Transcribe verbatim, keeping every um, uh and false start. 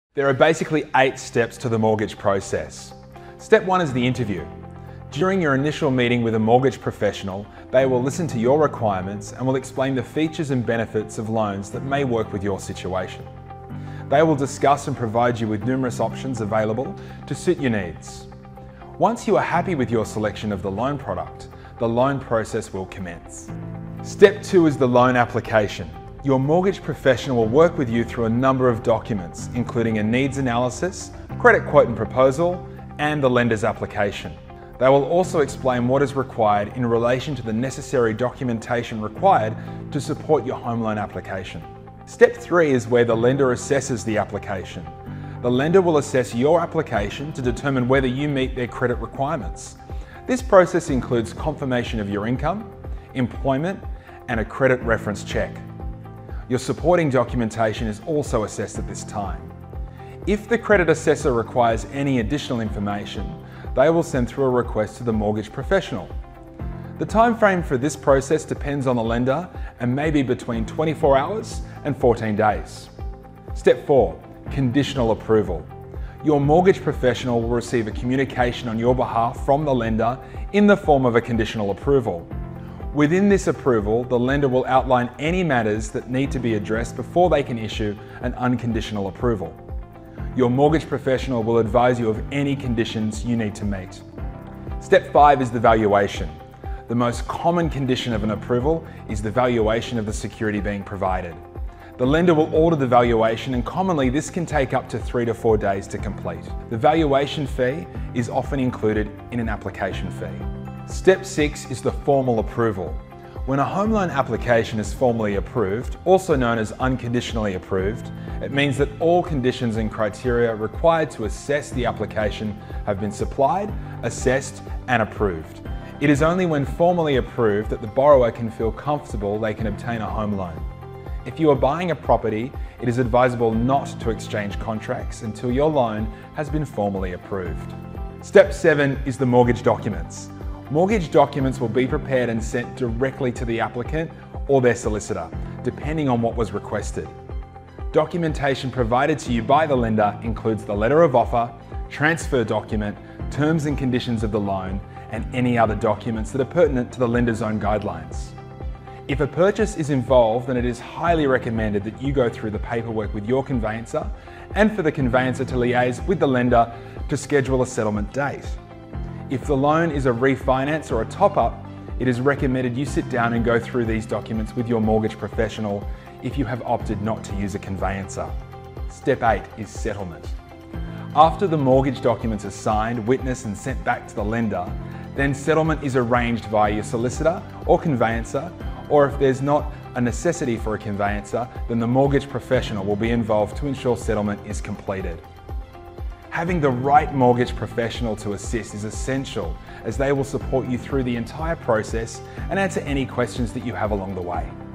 There are basically eight steps to the mortgage process. Step one is the interview. During your initial meeting with a mortgage professional, they will listen to your requirements and will explain the features and benefits of loans that may work with your situation. They will discuss and provide you with numerous options available to suit your needs. Once you are happy with your selection of the loan product, the loan process will commence. Step two is the loan application. Your mortgage professional will work with you through a number of documents, including a needs analysis, credit quote and proposal, and the lender's application. They will also explain what is required in relation to the necessary documentation required to support your home loan application. Step three is where the lender assesses the application. The lender will assess your application to determine whether you meet their credit requirements. This process includes confirmation of your income, employment, and a credit reference check. Your supporting documentation is also assessed at this time. If the credit assessor requires any additional information, they will send through a request to the mortgage professional. The time frame for this process depends on the lender and may be between twenty-four hours and fourteen days. Step four, conditional approval. Your mortgage professional will receive a communication on your behalf from the lender in the form of a conditional approval. Within this approval, the lender will outline any matters that need to be addressed before they can issue an unconditional approval. Your mortgage professional will advise you of any conditions you need to meet. Step five is the valuation. The most common condition of an approval is the valuation of the security being provided. The lender will order the valuation, and commonly this can take up to three to four days to complete. The valuation fee is often included in an application fee. Step six is the formal approval. When a home loan application is formally approved, also known as unconditionally approved, it means that all conditions and criteria required to assess the application have been supplied, assessed, and approved. It is only when formally approved that the borrower can feel comfortable they can obtain a home loan. If you are buying a property, it is advisable not to exchange contracts until your loan has been formally approved. Step seven is the mortgage documents. Mortgage documents will be prepared and sent directly to the applicant or their solicitor, depending on what was requested. Documentation provided to you by the lender includes the letter of offer, transfer document, terms and conditions of the loan, and any other documents that are pertinent to the lender's own guidelines. If a purchase is involved, then it is highly recommended that you go through the paperwork with your conveyancer and for the conveyancer to liaise with the lender to schedule a settlement date. If the loan is a refinance or a top-up, it is recommended you sit down and go through these documents with your mortgage professional if you have opted not to use a conveyancer. Step eight is settlement. After the mortgage documents are signed, witnessed and sent back to the lender, then settlement is arranged via your solicitor or conveyancer, or if there's not a necessity for a conveyancer, then the mortgage professional will be involved to ensure settlement is completed. Having the right mortgage professional to assist is essential, as they will support you through the entire process and answer any questions that you have along the way.